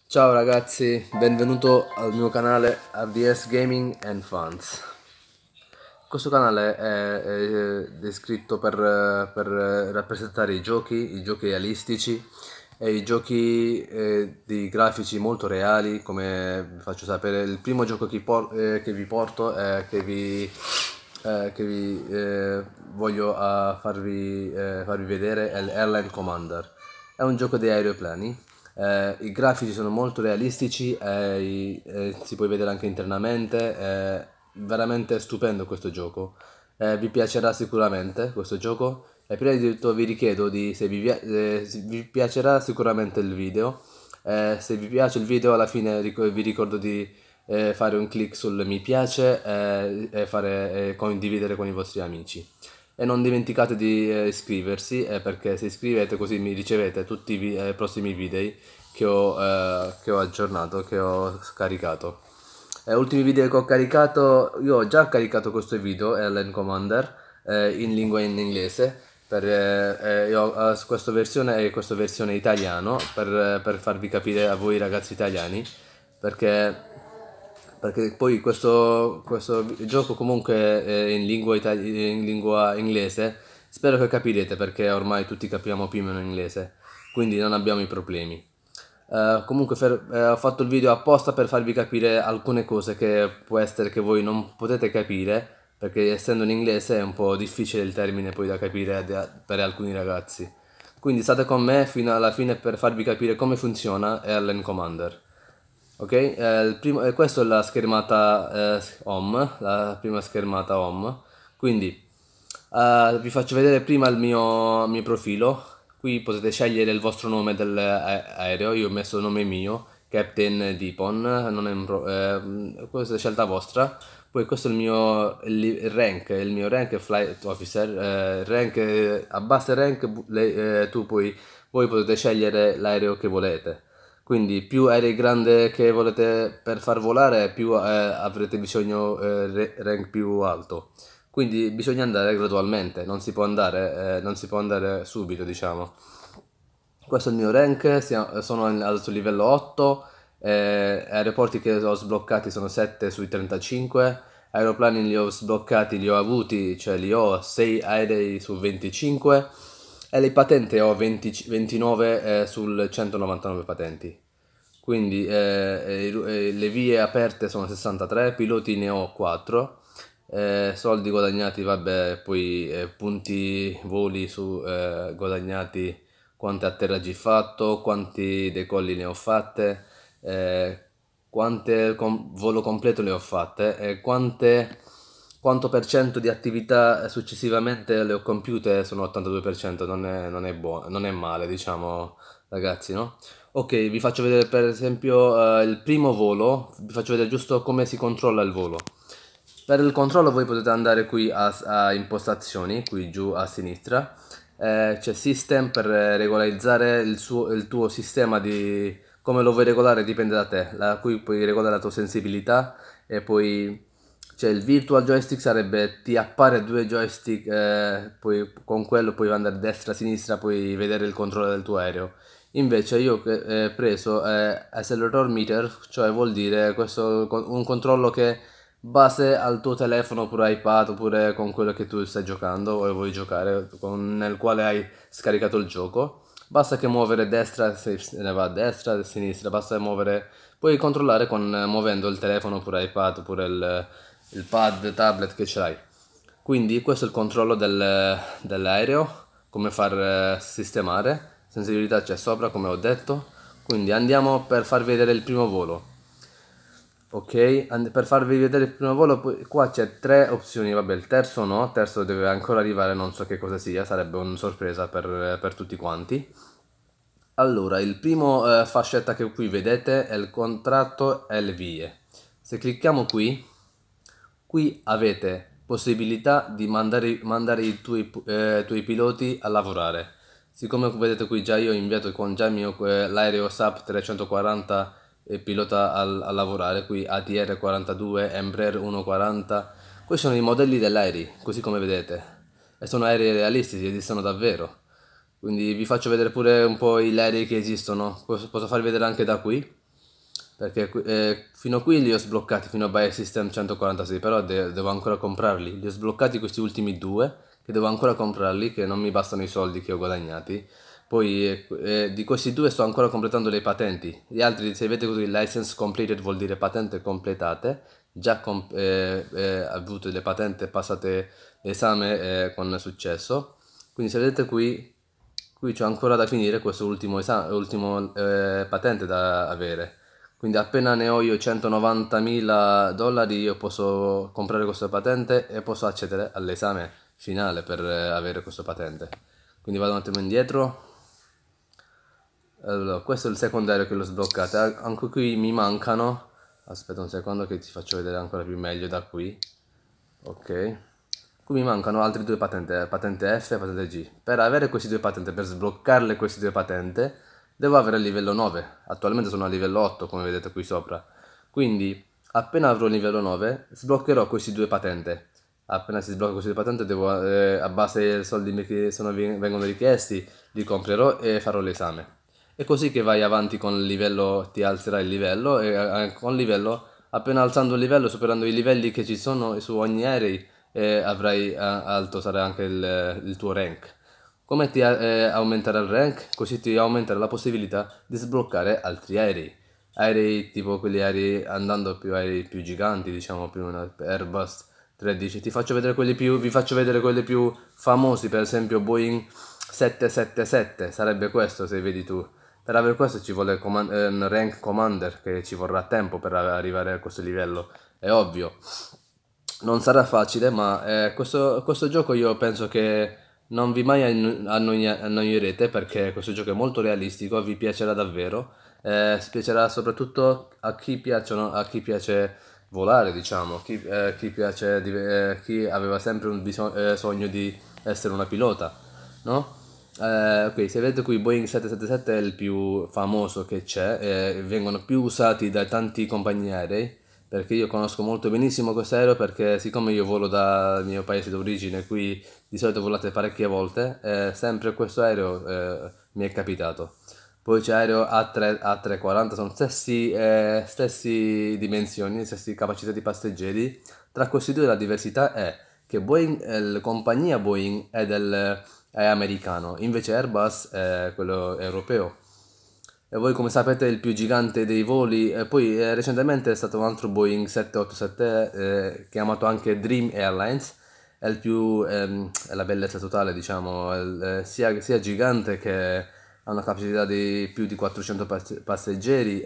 Ciao ragazzi, benvenuto al mio canale RDS Gaming and Fans. Questo canale è descritto per rappresentare i giochi realistici e i giochi di grafici molto reali. Come vi faccio sapere, il primo gioco che vi porto, che vi voglio farvi vedere è l'Airline Commander. È un gioco di aeroplani. I grafici sono molto realistici, si può vedere anche internamente, è veramente stupendo questo gioco. Vi piacerà sicuramente questo gioco e prima di tutto vi richiedo se vi piacerà sicuramente il video. Se vi piace il video alla fine vi ricordo di fare un clic sul mi piace e condividere con i vostri amici. E non dimenticate di iscriversi, perché se iscrivete così mi ricevete tutti i prossimi video che ho aggiornato, che ho scaricato. Ultimi video che ho caricato, io ho già caricato questo video, Airline Commander, in lingua in inglese, io ho questa versione e questa versione italiano per farvi capire a voi ragazzi italiani, perché poi questo gioco comunque è in lingua inglese, spero che capirete perché ormai tutti capiamo più o meno inglese, quindi non abbiamo i problemi. Comunque ho fatto il video apposta per farvi capire alcune cose che può essere che voi non potete capire, perché essendo in inglese è un po' difficile il termine poi da capire per alcuni ragazzi. Quindi state con me fino alla fine per farvi capire come funziona Airline Commander. Ok, questa è la schermata home, la prima schermata home. Quindi vi faccio vedere prima il mio profilo. Qui potete scegliere il vostro nome dell'aereo. Io ho messo il nome mio, Captain Deepon, non è questa è scelta vostra. Poi questo è il mio rank è Flight Officer. A base rank voi potete scegliere l'aereo che volete. Quindi più aerei grandi che volete per far volare, più avrete bisogno rank più alto. Quindi bisogna andare gradualmente, non si può andare subito, diciamo. Questo è il mio rank, sono adesso livello 8, aeroporti che ho sbloccati sono 7 sui 35, aeroplani li ho sbloccati, li ho avuti, cioè li ho 6 aerei su 25 e le patenti ho 29 sul 199 patenti. Quindi le vie aperte sono 63, piloti ne ho 4, soldi guadagnati, vabbè, poi punti voli guadagnati, quanti atterraggi fatto, quanti decolli ne ho fatte, volo completo ne ho fatte e quanto per cento di attività successivamente le ho compiute sono 82%, non è buono, non è male, diciamo, ragazzi, no? Ok, vi faccio vedere per esempio il primo volo, vi faccio vedere giusto come si controlla il volo. Per il controllo voi potete andare qui a impostazioni, qui giù a sinistra, c'è system per regolarizzare il tuo sistema di come lo vuoi regolare dipende da te, qui puoi regolare la tua sensibilità e poi c'è il virtual joystick, sarebbe ti appare due joystick, poi con quello puoi andare destra sinistra, puoi vedere il controllo del tuo aereo. Invece io che ho preso accelerator meter, cioè vuol dire un controllo che base al tuo telefono oppure iPad oppure con quello che tu stai giocando o vuoi giocare, nel quale hai scaricato il gioco. Basta che muovere destra se ne va a destra, a sinistra, basta muovere, puoi controllare muovendo il telefono oppure iPad oppure il pad, tablet che ce l'hai. Quindi questo è il controllo dell'aereo, come far sistemare, sensibilità c'è sopra come ho detto, quindi andiamo per far vedere il primo volo. Ok, per farvi vedere il primo volo, qua c'è tre opzioni, vabbè il terzo no, il terzo deve ancora arrivare, non so che cosa sia, sarebbe una sorpresa per tutti quanti. Allora, il primo fascetta che qui vedete è il contratto e le vie. Se clicchiamo qui avete possibilità di mandare tuoi piloti a lavorare. Siccome vedete qui già io ho inviato con già il l'aereo SAP 340 pilota a lavorare, qui ATR 42, Embraer 140, questi sono i modelli degli aerei, così come vedete, e sono aerei realistici, esistono davvero. Quindi vi faccio vedere pure un po' gli aerei che esistono, posso farvi vedere anche da qui. perché fino a qui li ho sbloccati, fino a Buy System 146, però devo ancora comprarli. Li ho sbloccati questi ultimi due, che devo ancora comprarli, che non mi bastano i soldi che ho guadagnati. Poi di questi due sto ancora completando le patenti. Gli altri, se vedete così, license completed vuol dire patente completate. Già avuto le patente, passate l'esame con successo. Quindi se vedete qui c'ho ancora da finire questo ultimo, ultimo patente da avere. Quindi appena ne ho io 190.000 dollari io posso comprare questa patente e posso accedere all'esame finale per avere questa patente. Quindi vado un attimo indietro. Allora, questo è il secondario che l'ho sbloccato. Anche qui mi mancano. Aspetta un secondo che ti faccio vedere ancora più meglio da qui. Ok. Qui mi mancano altre due patente, patente F e patente G. Per avere queste due patente, per sbloccarle queste due patente, devo avere il livello 9. Attualmente sono a livello 8, come vedete qui sopra. Quindi, appena avrò il livello 9, sbloccherò queste due patente. Appena si sblocca queste due patente, a base dei soldi che vengono richiesti, li comprerò e farò l'esame. È così che vai avanti con il livello, ti alzerai il livello e con il livello, appena alzando il livello, superando i livelli che ci sono su ogni aereo, avrai alto sarà anche il tuo rank. Come ti aumenterà il rank? Così ti aumenterà la possibilità di sbloccare altri aerei. Aerei tipo quelli aerei andando più aerei più giganti, diciamo più una Airbus 13. Vi faccio vedere quelli più famosi, per esempio Boeing 777, sarebbe questo se vedi tu. Per avere questo ci vuole un rank commander che ci vorrà tempo per arrivare a questo livello, è ovvio. Non sarà facile, ma questo gioco io penso che non vi mai annoierete perché questo gioco è molto realistico, vi piacerà davvero, piacerà soprattutto a chi piace volare, diciamo, chi aveva sempre un sogno di essere una pilota, no? Ok, se vedete qui Boeing 777 è il più famoso che c'è, vengono più usati da tanti compagnie aerei, perché io conosco molto benissimo questo aereo perché siccome io volo dal mio paese d'origine, qui di solito volate parecchie volte, sempre questo aereo mi è capitato. Poi c'è aereo A340, sono stessi dimensioni, stesse capacità di passeggeri. Tra questi due la diversità è che Boeing, la compagnia Boeing è americano, invece Airbus è quello europeo. E voi come sapete il più gigante dei voli, e poi recentemente è stato un altro Boeing 787 chiamato anche Dream Airlines, è la bellezza totale diciamo, sia gigante che ha una capacità di più di 400 passeggeri.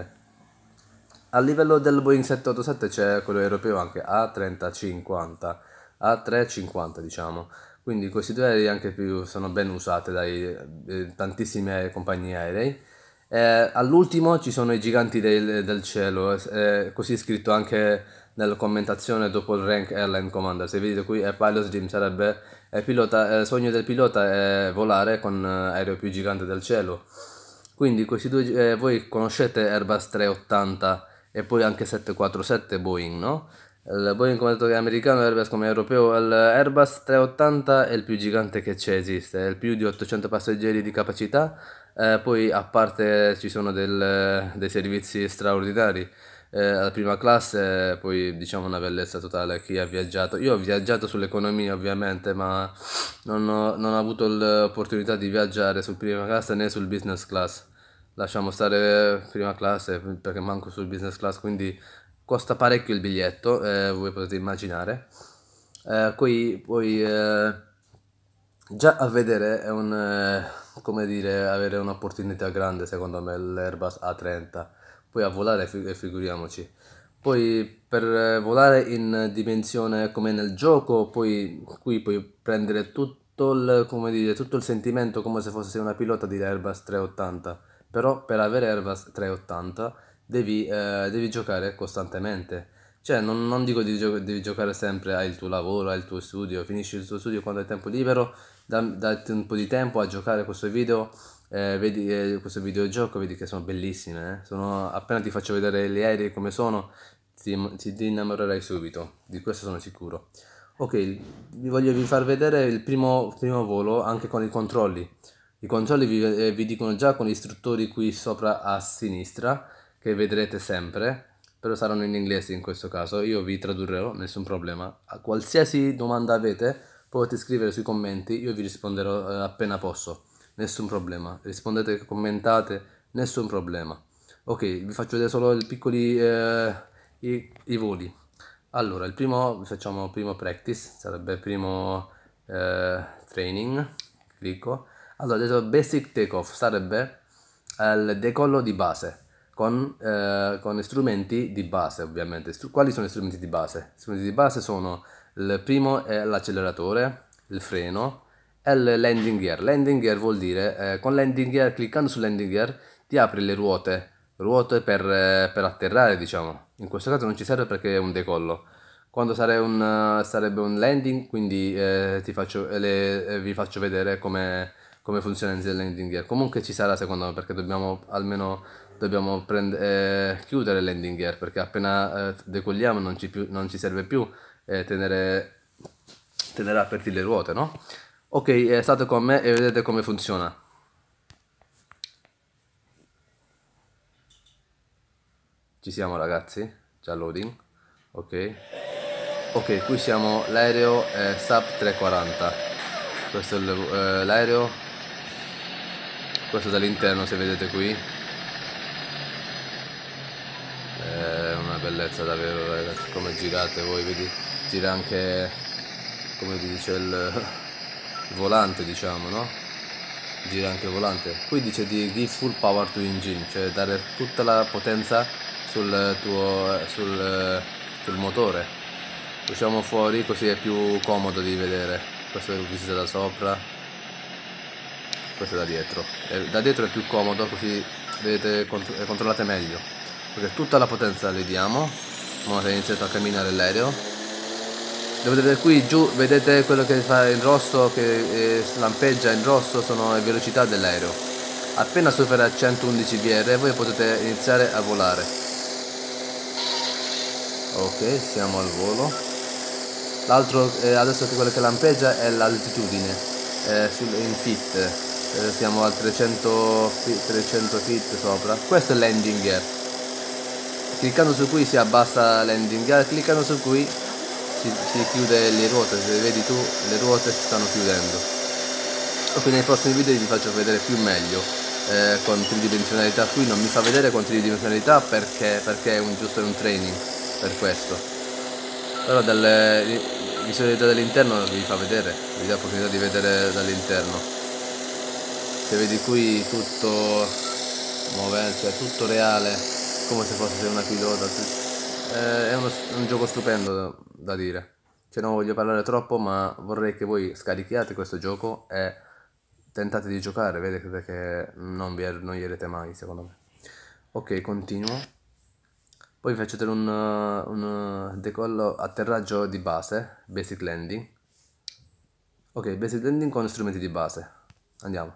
A livello del Boeing 787 c'è quello europeo anche A350, A350 diciamo, quindi questi due aerei anche più sono ben usati dai tantissime compagnie aerei. All'ultimo ci sono i giganti del cielo, così scritto anche nella commentazione dopo il rank Airline Commander. Se vedete qui è Pilot's Dream, sarebbe il sogno del pilota è volare con aereo più gigante del cielo. Quindi questi due, voi conoscete Airbus 380 e poi anche 747 Boeing, no? Il Boeing come detto che è americano, l'Airbus come europeo. L'Airbus 380 è il più gigante che c'è, esiste, è il più di 800 passeggeri di capacità, poi a parte ci sono dei servizi straordinari. La prima classe, poi diciamo una bellezza totale chi ha viaggiato. Io ho viaggiato sull'economia ovviamente, ma non ho avuto l'opportunità di viaggiare sul prima classe né sul business class. Lasciamo stare prima classe perché manco sul business class, quindi costa parecchio il biglietto, voi potete immaginare. Poi già a vedere è come dire, avere un'opportunità grande secondo me l'Airbus A30, poi a volare figuriamoci. Poi per volare in dimensione come nel gioco, poi qui puoi prendere come dire, tutto il sentimento come se fosse una pilota di Airbus 380, però per avere Airbus 380 devi giocare costantemente. Cioè, non dico devi giocare sempre, hai il tuo lavoro, hai il tuo studio, finisci il tuo studio quando hai tempo libero, datti un po' di tempo a giocare questo video, vedi questo videogioco, vedi che sono bellissime, eh. Appena ti faccio vedere gli aerei come sono, ti innamorerai subito, di questo sono sicuro. Ok, vi far vedere il primo volo anche con i controlli. I controlli vi dicono già con gli istruttori qui sopra a sinistra che vedrete sempre, però saranno in inglese in questo caso, io vi tradurrò, nessun problema. A qualsiasi domanda avete potete scrivere sui commenti, io vi risponderò appena posso, nessun problema. Rispondete, commentate, nessun problema. Ok, vi faccio vedere solo i piccoli i voli. Allora, il primo, facciamo primo practice, sarebbe primo training, clicco. Allora, adesso basic takeoff sarebbe il decollo di base con strumenti di base, ovviamente. Quali sono gli strumenti di base? Gli strumenti di base sono il primo è l'acceleratore, il freno e il landing gear. Landing gear vuol dire con landing gear, cliccando su landing gear ti apri le ruote per atterrare, diciamo. In questo caso non ci serve perché è un decollo. Quando sarebbe un landing, quindi vi faccio vedere come funziona il landing gear. Comunque ci sarà secondo me perché dobbiamo chiudere il landing gear perché appena decolliamo non ci serve più tenere aperti le ruote, no? Ok, state con me e vedete come funziona. Ci siamo ragazzi? Già loading? Ok. Ok, qui siamo l'aereo SAP 340. Questo è l'aereo. Questo dall'interno se vedete qui. È una bellezza davvero ragazzi, come girate voi, vedi? Gira anche, come vi dice il volante, diciamo, no? Gira anche il volante. Qui dice di give full power to engine, cioè dare tutta la potenza sul motore. Usciamo fuori così è più comodo di vedere. Questo è il visto da sopra, questo è da dietro. Da dietro è più comodo così vedete, controllate meglio perché tutta la potenza le diamo. Ora è iniziato a camminare l'aereo. Dovete vedere qui giù, vedete quello che fa il rosso, che lampeggia in rosso, sono le velocità dell'aereo. Appena supera 111 VR voi potete iniziare a volare. Ok, siamo al volo. L'altro adesso quello che lampeggia è l'altitudine in feet. Siamo al 300 feet sopra. Questo è landing gear. Cliccando su cui si abbassa landing gear, cliccando su cui si chiude le ruote. Se vedi tu, le ruote si stanno chiudendo. Ok, nei prossimi video vi faccio vedere più meglio con tridimensionalità. Qui non mi fa vedere con tridimensionalità perché è giusto un training per questo. Però dalle visualità dall'interno vi fa vedere, vi dà l'opportunità di vedere dall'interno. Se vedi qui tutto muovente, cioè tutto reale, come se fosse una pilota. È un gioco stupendo da dire. Cioè non voglio parlare troppo, ma vorrei che voi scarichiate questo gioco e tentate di giocare, vedete che non vi annoierete mai, secondo me. Ok, continuo. Poi vi faccio vedere un decollo atterraggio di base, basic landing. Ok, basic landing con strumenti di base. Andiamo.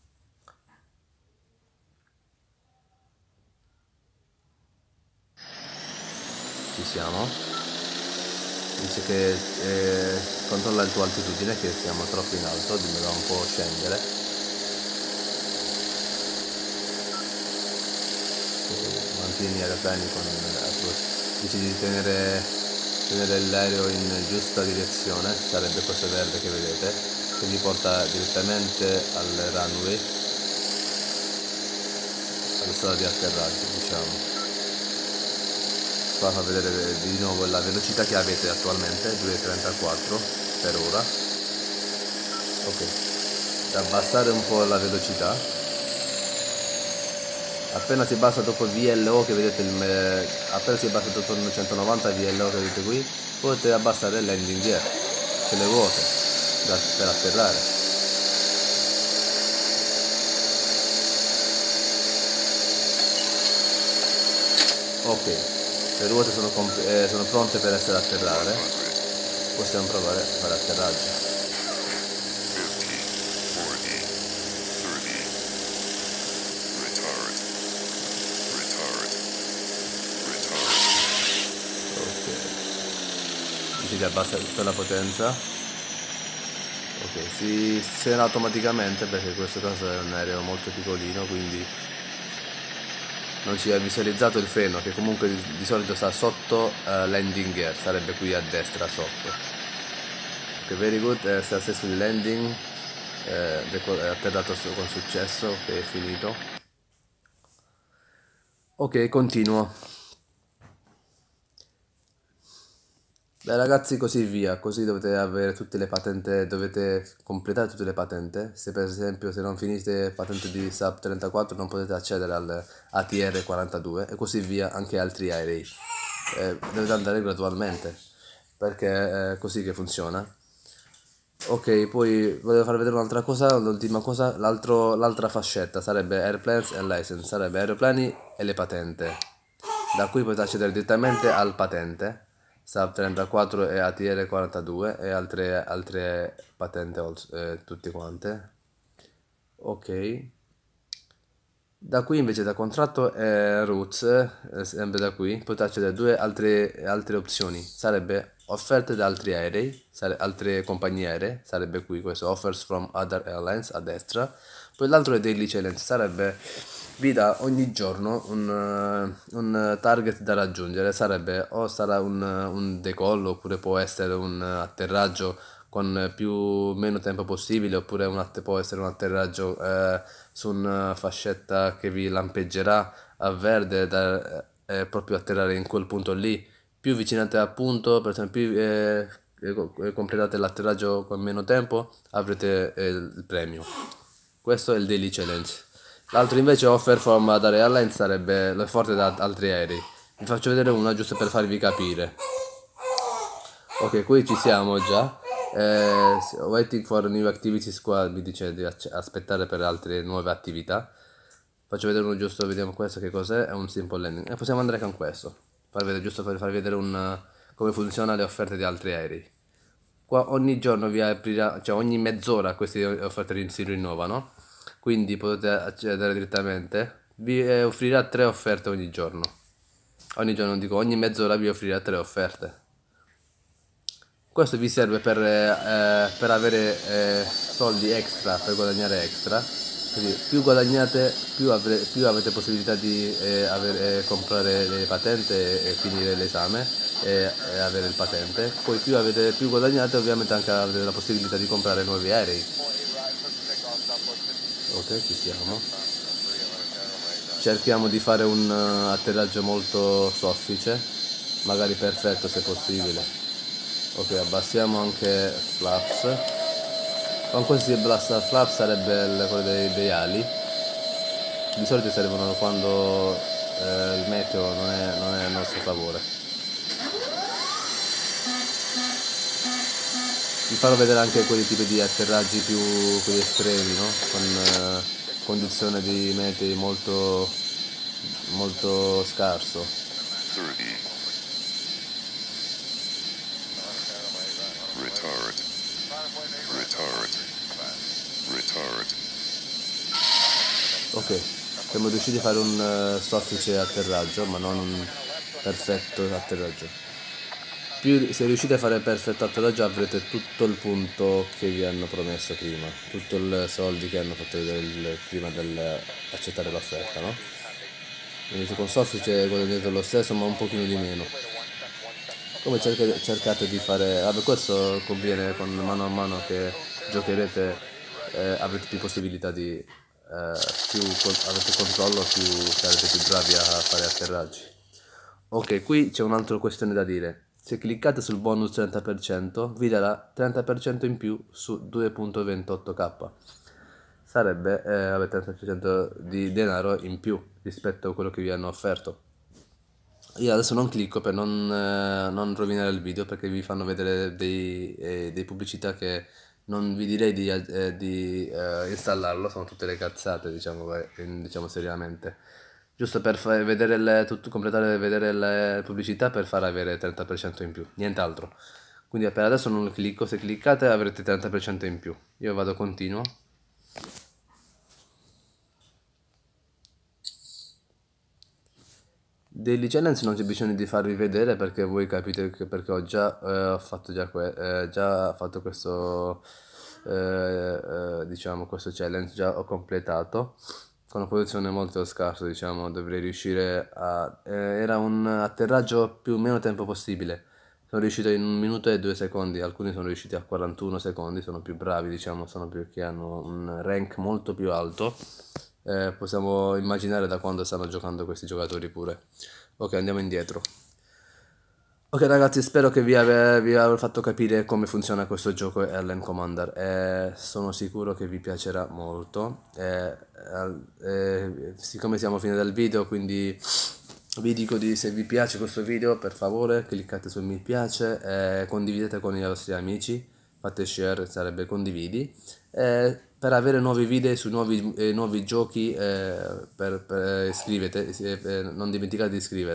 Ci siamo. Dice che controlla il tuo altitudine, che siamo troppo in alto, dobbiamo un po' scendere. Mantieni aeroplani con approach. Dice di tenere l'aereo in giusta direzione, sarebbe questo verde che vedete, che vi porta direttamente al runway, alla strada di atterraggio, diciamo. Qua fa vedere di nuovo la velocità che avete attualmente, 2,34 per ora. Ok, da abbassare un po' la velocità. Appena si basa dopo il VLO che vedete, appena si basa dopo il 190 VLO che vedete qui, potete abbassare il landing gear, cioè le ruote per atterrare. Ok, le ruote sono pronte per essere atterrate. Possiamo provare a fare atterraggio. Si abbassa tutta la potenza. Ok, si scena automaticamente perché in questo caso è un aereo molto piccolino, quindi non ci ha visualizzato il freno, che comunque di solito sta sotto landing gear, sarebbe qui a destra sotto. Ok, very good, successful landing, atterrato con successo, ok, è finito. Ok, continuo. Beh ragazzi, così via, così dovete avere tutte le patente, dovete completare tutte le patente. Se per esempio se non finite patente di SAP 34 non potete accedere al ATR 42 e così via anche altri aerei. Dovete andare gradualmente, perché è così che funziona. Ok, poi volevo far vedere un'altra cosa, l'ultima cosa, l'altra fascetta sarebbe Airplanes and License, sarebbe aeroplani e le patente. Da qui potete accedere direttamente al patente, SAP 34 e ATR 42 e altre patente tutte quante. Ok. Da qui invece da contratto e roots, sempre da qui, potete accedere a due altre opzioni. Sarebbe offerte da altri aerei, altre compagnie aeree, sarebbe qui questo offers from other airlines a destra. Poi l'altro è daily challenge, sarebbe vi dà ogni giorno un target da raggiungere, sarebbe o sarà un decollo oppure può essere un atterraggio con meno tempo possibile oppure può essere un atterraggio su una fascetta che vi lampeggerà a verde proprio atterrare in quel punto lì. Più vicinate al punto, per esempio, più completate l'atterraggio con meno tempo, avrete il premio. Questo è il daily challenge. L'altro invece offer from other airlines sarebbe l'offerta da altri aerei. Vi faccio vedere una giusto per farvi capire. Ok, qui ci siamo già. Waiting for new activities qua mi dice di aspettare per altre nuove attività. Faccio vedere uno giusto, vediamo questo che cos'è, è un simple landing. E possiamo andare con questo. Giusto per farvi vedere come funzionano le offerte di altri aerei. Qua ogni giorno vi aprirà, cioè ogni mezz'ora queste offerte si rinnovano. Quindi potete accedere direttamente. Vi offrirà 3 offerte ogni giorno. Ogni giorno, dico, ogni mezz'ora vi offrirà 3 offerte. Questo vi serve per avere soldi extra, per guadagnare extra. Così, più guadagnate, più avete possibilità di comprare le patente e finire l'esame e avere il patente. Poi più guadagnate, ovviamente anche avete la possibilità di comprare nuovi aerei. Ok, ci siamo. Cerchiamo di fare un atterraggio molto soffice, magari perfetto se possibile. Ok, abbassiamo anche flaps. Con questi blast flaps sarebbe quello dei ali. Di solito servono quando il meteo non è a nostro favore. Vi farò vedere anche quei tipi di atterraggi più quelli estremi, no? Con condizione di meteo molto scarso. 30. Retard. Retard. Retard. Ok, siamo riusciti a fare un soffice atterraggio, ma non un perfetto atterraggio. Se riuscite a fare perfetto atterraggio avrete tutto il punto che vi hanno promesso prima, tutto il soldi che hanno fatto vedere prima dell'accettare l'offerta, no? Quindi con soffice guadagnate lo stesso ma un pochino di meno. Come cercate di fare, vabbè questo conviene con mano a mano che giocherete, avrete più possibilità di, avete controllo, sarete più bravi a fare atterraggi. Ok, qui c'è un'altra questione da dire. Se cliccate sul bonus 30% vi darà 30% in più su 2.28k. Sarebbe avete 30% di denaro in più rispetto a quello che vi hanno offerto. Io adesso non clicco per non rovinare il video perché vi fanno vedere dei pubblicità che non vi direi di installarlo, sono tutte le cazzate, diciamo seriamente. Giusto per completare vedere le pubblicità per far avere 30% in più, nient'altro. Quindi per adesso non clicco, se cliccate avrete 30% in più. Io vado continuo. Daily challenge non c'è bisogno di farvi vedere perché voi capite perché ho già fatto questo diciamo questo challenge, già ho completato. con una posizione molto scarsa, diciamo, dovrei riuscire a... era un atterraggio più o meno tempo possibile. Sono riuscito in 1 minuto e 2 secondi, alcuni sono riusciti a 41 secondi, sono più bravi, diciamo, sono più che hanno un rank molto più alto. Possiamo immaginare da quando stanno giocando questi giocatori pure. Ok, andiamo indietro. Ok ragazzi, spero che vi avrò fatto capire come funziona questo gioco Airline Commander e sono sicuro che vi piacerà molto. Siccome siamo a fine del video, quindi vi dico di se vi piace questo video, per favore cliccate sul mi piace e condividete con i vostri amici, fate share, sarebbe condividi. Per avere nuovi video su nuovi giochi, iscrivete, non dimenticate di iscrivervi.